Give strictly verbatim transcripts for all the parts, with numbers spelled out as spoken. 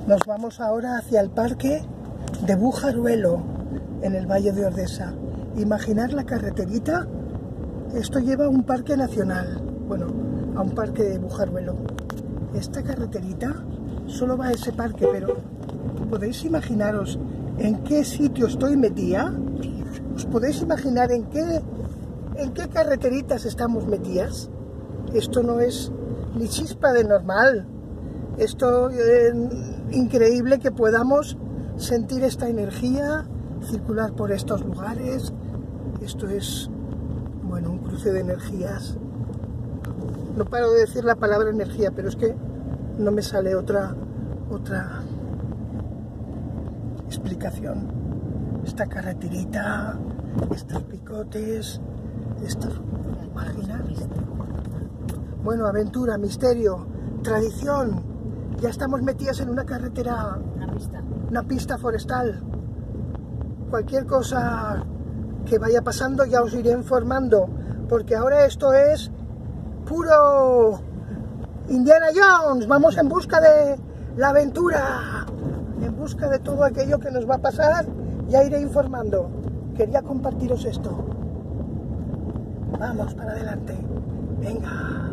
Nos vamos ahora hacia el parque de Bujaruelo, en el Valle de Ordesa. Imaginar la carreterita, esto lleva a un parque nacional, bueno, a un parque de Bujaruelo. Esta carreterita solo va a ese parque, pero ¿podéis imaginaros en qué sitio estoy metida? ¿Os podéis imaginar en qué, en qué carreteritas estamos metidas? Esto no es ni chispa de normal. Esto es eh, increíble que podamos sentir esta energía, circular por estos lugares. Esto es, bueno, un cruce de energías. No paro de decir la palabra energía, pero es que no me sale otra, otra explicación. Esta carreterita, estos picotes, estos... imaginar. Bueno, aventura, misterio, tradición. Ya estamos metidas en una carretera, Una pista. una pista forestal. Cualquier cosa que vaya pasando ya os iré informando, porque ahora esto es puro Indiana Jones. Vamos en busca de la aventura, en busca de todo aquello que nos va a pasar. Ya iré informando. Quería compartiros esto. Vamos para adelante. Venga.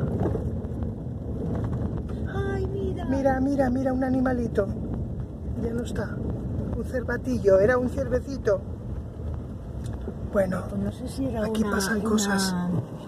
Ay, mira. Mira, mira, mira, un animalito. Ya no está. Un cervatillo, era un ciervecito. Bueno, Pues no sé si era aquí una, pasan una- cosas.